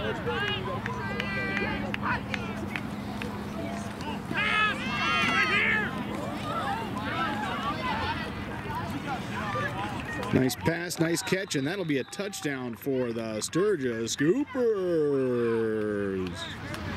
Nice pass, nice catch, and that'll be a touchdown for the Sturgis Scoopers.